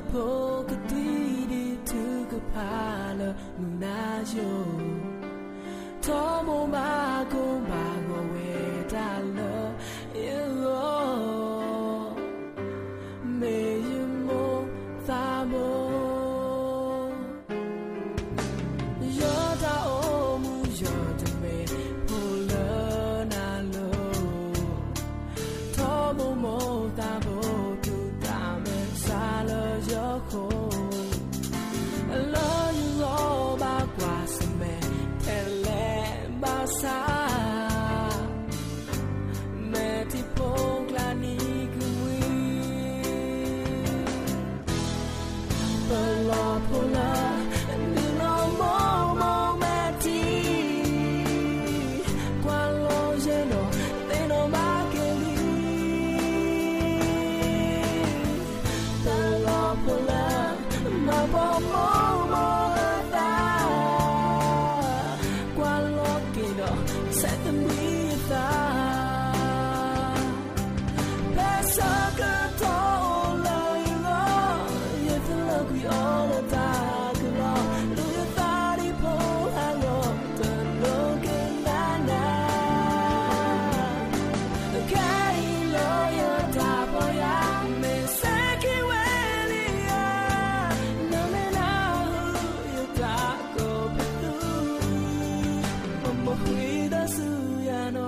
po ka ti tu ka pala munayo tomo ma ko ma go we da lo yo me you mo ta mo yo da o mu yo de me po lo na lo tomo mo ta mo tu ta me sa lo yo ko I love you all ba kwa se me tele ba sa me ti pong la ni kui Pola ni no mo me ti kwa lo je no te no ma ke li Pola ma mo ta qua lo che no se te mi ta pensa che to lo io io te lo qui all ta che lo io ta di po hello te lo che na okay lo io ta po ya me se che Cuida suya no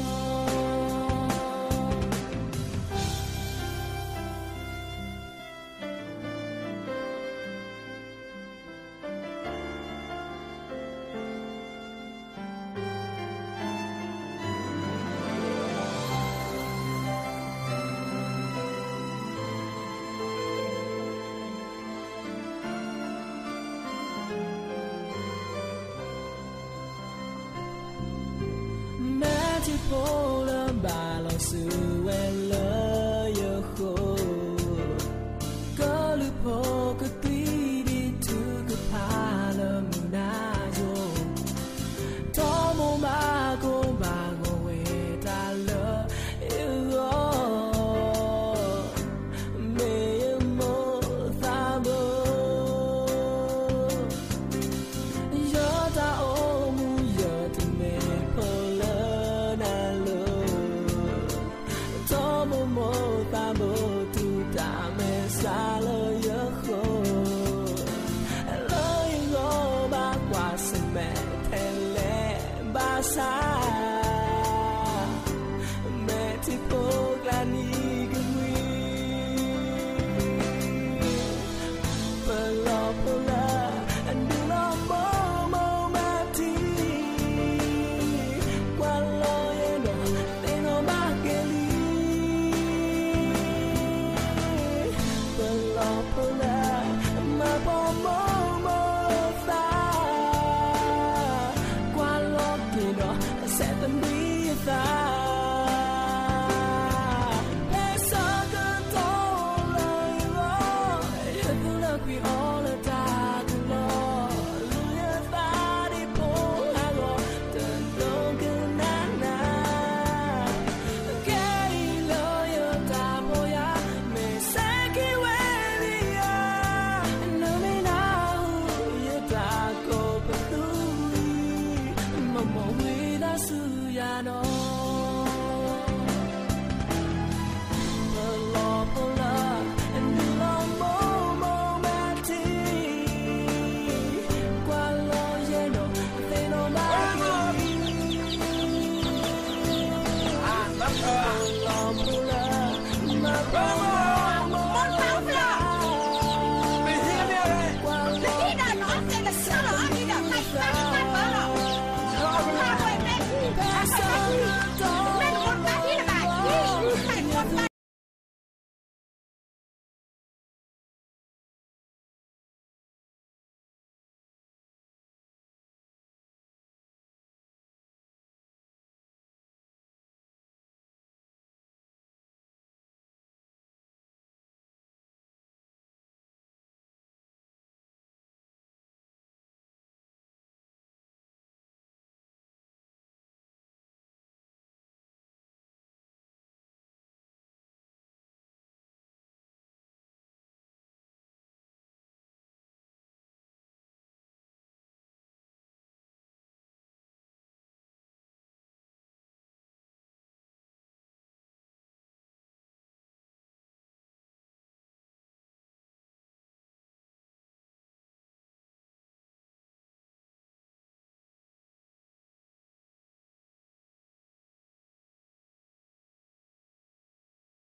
Pola balo su elo yo ho Kalu po ka tidi tu ka pala muna yo Tomo ma go ba go we ta lo yo Me mo ta mo Yo ta o mu yo te me pola mo ta mo tu ta me sa lo yo ho lo yo ba qua se me tele ba sa me ti po la ni gui pola and no mo ma ti qua lo yo no te no ma che li Pola, ma mo fa qua lo che no se te mi ta pensa che to lo io tu la qui